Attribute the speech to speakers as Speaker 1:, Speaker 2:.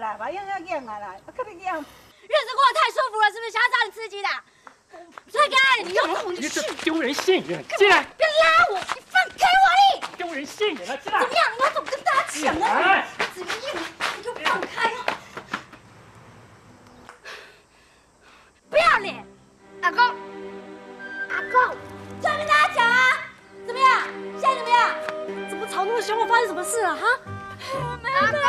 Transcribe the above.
Speaker 1: 啦，把样要养啊啦，可能养。
Speaker 2: 日子过得太舒服了，是不是想要找点刺激的？推开，你要动
Speaker 3: 你这丢人现眼！进来！
Speaker 2: 别拉我！你放开我！你
Speaker 3: 丢人现眼了！进来！
Speaker 2: 怎么样？你要怎么跟大家讲呢？
Speaker 3: 来！
Speaker 2: 怎么样？你给我放开！不要脸！阿公，阿公，叫跟大家讲啊！怎么样？现在怎么样？怎么吵那么凶？我发生什么事了？哈？没有。